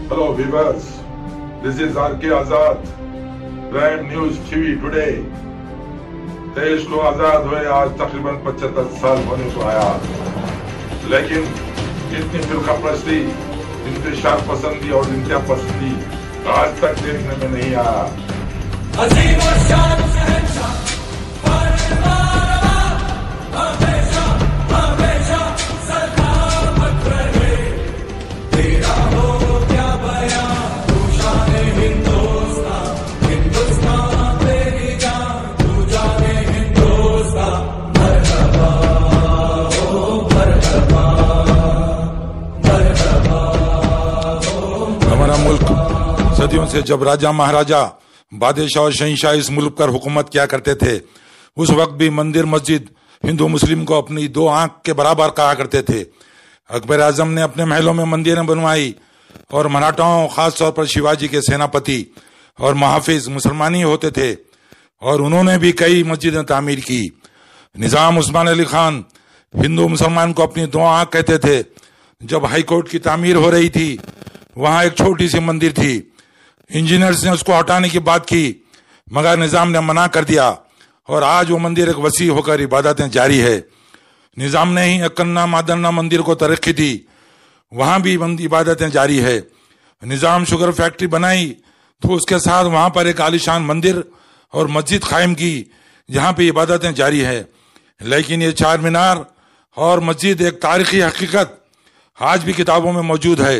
Hello viewers, this is R.K. Azad, Prime News TV today. देश को आजाद हुए आज तकरीबन 75 साल होने को आया, लेकिन इतनी फिरका परस्ती, इंतशार पसंदी और इंतहा पसंदी आज तक देखने में नहीं आया। अजीम और शान शहंशाह हमेशा हमेशा सलामत रहे, तेरा हो क्या बयां तू शान हिंदुस्तान, हिंदुस्तान तेरी जान तू जाने हिंदुस्तान, मरहबा हो मरहबा मरहबा हो। हमारा मुल्क सदियों से जब राजा महाराजा बादशाह और शहंशाह इस मुल्क पर हुकूमत किया करते थे, उस वक्त भी मंदिर मस्जिद हिंदू मुस्लिम को अपनी दो आंख के बराबर कहा करते थे। अकबर आजम ने अपने महलों में मंदिरें बनवाई और मराठाओं, खास तौर पर शिवाजी के सेनापति और मुहाफिज मुसलमान ही होते थे, और उन्होंने भी कई मस्जिदें तामीर की। निज़ाम उस्मान अली खान हिंदू मुसलमान को अपनी दो आंख कहते थे। जब हाई कोर्ट की तामीर हो रही थी, वहां एक छोटी सी मंदिर थी। इंजीनियर्स ने उसको हटाने की बात की, मगर निज़ाम ने मना कर दिया, और आज वो मंदिर एक वसी होकर इबादतें जारी है। निज़ाम ने ही अकन्ना मादन्ना मंदिर को तरक्की दी, वहां भी इबादतें जारी है। निज़ाम शुगर फैक्ट्री बनाई तो उसके साथ वहां पर एक आलीशान मंदिर और मस्जिद कायम की, जहां पे इबादतें जारी है। लेकिन ये चार मीनार और मस्जिद एक तारीखी हकीकत आज भी किताबों में मौजूद है।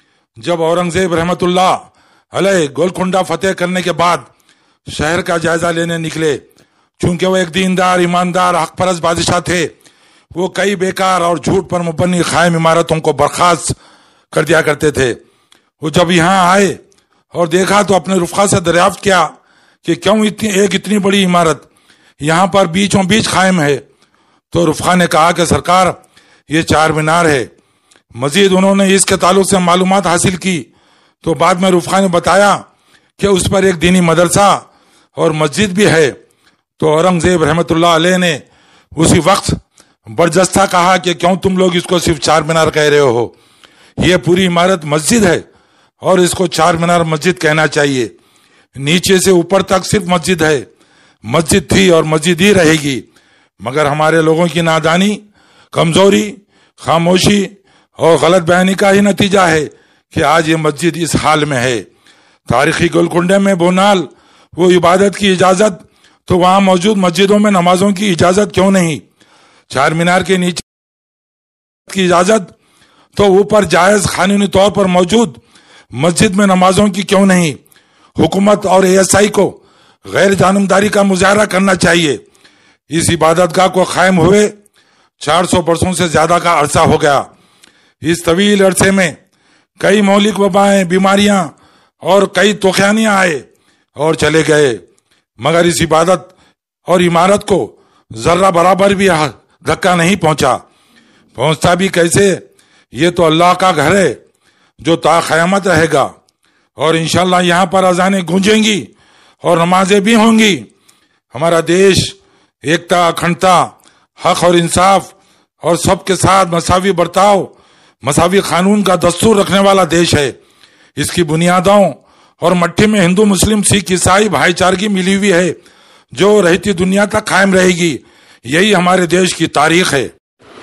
जब औरंगजेब रहमतुल्लाह अलैह गोलकुंडा फतेह करने के बाद शहर का जायजा लेने निकले, चूंकि वो एक दीनदार, ईमानदार, हक परस्त बादशाह थे, वो कई बेकार और झूठ पर मुबन्नी कायम इमारतों को बर्खास्त कर दिया करते थे। वो जब यहाँ आए और देखा तो अपने रुफ़क़ा से दरियाफ्त किया कि क्यों इतनी बड़ी इमारत यहाँ पर बीचों बीच कायम है। तो रुफ़क़ा ने कहा कि सरकार, ये चार मीनार है। मजीद उन्होंने इसके ताल्लुक से मालूमात हासिल की, तो बाद में रुफ़क़ा ने बताया कि उस पर एक दीनी मदरसा और मस्जिद भी है। तो औरंगजेब रहमतुल्लाह अलैह ने उसी वक्त बरजस्ता कहा कि क्यों तुम लोग इसको सिर्फ चार मीनार कह रहे हो, ये पूरी इमारत मस्जिद है और इसको चार मीनार मस्जिद कहना चाहिए। नीचे से ऊपर तक सिर्फ मस्जिद है, मस्जिद थी और मस्जिद ही रहेगी। मगर हमारे लोगों की नादानी, कमजोरी, खामोशी और गलत बयानी का ही नतीजा है कि आज ये मस्जिद इस हाल में है। तारीखी गोलकुंडे में बोनाल वो इबादत की इजाजत, तो वहां मौजूद मस्जिदों में नमाजों की इजाजत क्यों नहीं? चार मीनार के नीचे की इजाजत, तो ऊपर जायज कानूनी तौर पर मौजूद मस्जिद में नमाजों की क्यों नहीं? हुकूमत और ASI को गैर जानबदारी का मुजाहरा करना चाहिए। इस इबादतगाह को कायम हुए 400 बरसों से ज्यादा का अरसा हो गया। इस तवील अरसे में कई मौलिक वबाएं, बीमारियां और कई तूफानियां आए और चले गए, मगर इस इबादत और इमारत को जर्रा बराबर भी धक्का नहीं पहुंचा भी कैसे? ये तो अल्लाह का घर है जो ता क़यामत रहेगा, और इंशाल्लाह यहाँ पर अज़ानें गूंजेंगी और नमाजें भी होंगी। हमारा देश एकता, अखंडता, हक और इंसाफ और सबके साथ मसावी बर्ताव, मसावी कानून का दस्तूर रखने वाला देश है। इसकी बुनियादों और मट्टी में हिंदू, मुस्लिम, सिख, ईसाई भाईचारगी मिली हुई है, जो रहती दुनिया तक कायम रहेगी। यही हमारे देश की तारीख है।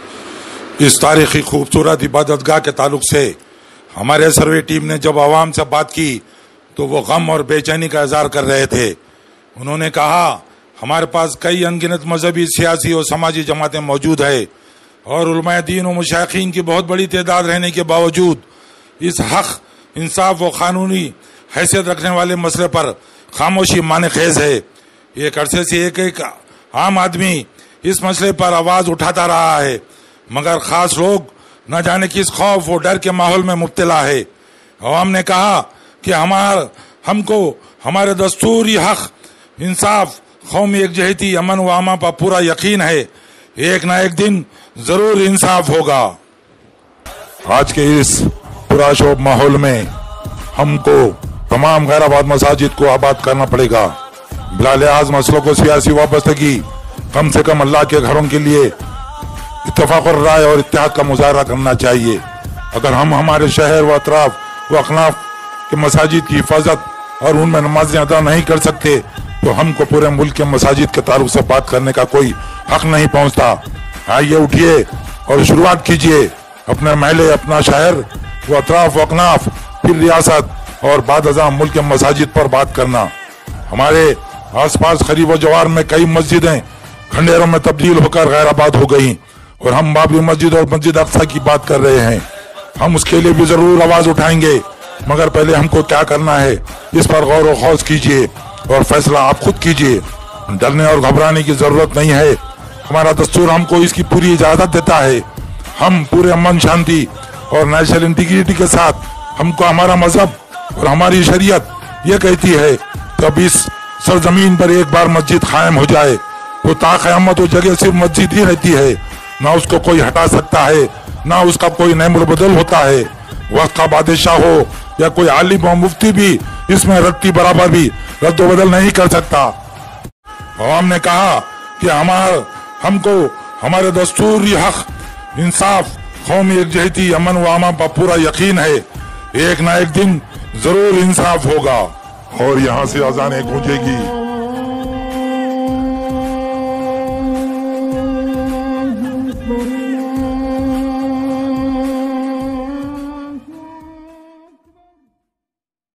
इस तारीखी खूबसूरत इबादतगाह के ताल्लुक से हमारे सर्वे टीम ने जब आवाम से बात की तो वो गम और बेचैनी का इजहार कर रहे थे। उन्होंने कहा, हमारे पास कई अनगिनत मजहबी, सियासी और समाजी जमातें मौजूद है, और उलमाए दीन और मुशाइखीन की बहुत बड़ी तादाद रहने के बावजूद इस हक, इंसाफ व कानूनी हैसियत रखने वाले मसले पर खामोशी माने खेज है। एक अरसे से एक आम आदमी इस मसले पर आवाज उठाता रहा है, मगर खास लोग न जाने किस खौफ और डर के माहौल में मुब्तला है। अवाम ने कहा कि हमको हमारे दस्तूरी हक, इंसाफ, कौमी एकजहती, अमन व अमा पर पूरा यकीन है। एक ना एक दिन जरूर इंसाफ होगा। आज के इस पुरशोर माहौल में हमको तमाम गैराबाद मसाजिद को आबाद करना पड़ेगा। बिला लिहाज मसलों को सियासी वाबस्तगी, कम से कम अल्लाह के घरों के लिए इत्तफाक राय और इत्तेहाद का मुजाहरा करना चाहिए। अगर हम हमारे शहर व अतराफ व अखनाफ کہ مساجد کی حفاظت اور ان میں نمازیں ادا نہیں کر سکتے تو ہم کو پورے ملک کے مساجد کے تعلق سے بات کرنے کا کوئی حق نہیں پہنچتا۔ آئیے اٹھیے اور شروعات کیجیے، اپنے محلے، اپنا شہر و اطراف و اکناف، پھر ریاست اور بعد ازاں ملک کے مساجد پر بات کرنا۔ ہمارے آس پاس قریب و جوار میں کئی مسجدیں کھنڈیروں میں تبدیل ہو کر غیر آباد ہو گئیں اور ہم بابری مسجد اور مسجد اقصی کی بات کر رہے ہیں۔ ہم اس کے لیے بھی ضرور آواز اٹھائیں گے، مگر پہلے ہم کو کیا کرنا ہے اس پر غور و خوض کیجیے اور فیصلہ آپ خود کیجیے۔ ڈرنے اور گھبرانے کی ضرورت نہیں ہے، ہمارا دستور ہم کو اس کی پوری اجازت دیتا ہے۔ ہم پورے امن، شانتی اور نیشنل انٹیگریٹی کے ساتھ، ہم کو ہمارا مذہب اور ہماری شریعت یہ کہتی ہے کہ اب اس سرزمین پر ایک بار مسجد قائم ہو جائے تو تا قیامت وہ جگہ صرف مسجد ہی رہتی ہے، نہ اس کو کوئی ہٹا سکتا ہے، نہ اس کا کوئی نیم بدل ہوتا ہے۔ وقت کا بادشاہ ہو یا کوئی عالم و مفتی بھی اس میں رتی برابر بھی رد و بدل نہیں کر سکتا۔ عوام نے کہا کہ ہم کو ہمارے دستوری حق، انصاف، قومی یکجہتی، امن و امان پر پورا یقین ہے۔ ایک نہ ایک دن ضرور انصاف ہوگا اور یہاں سے اذانیں گونجے گی۔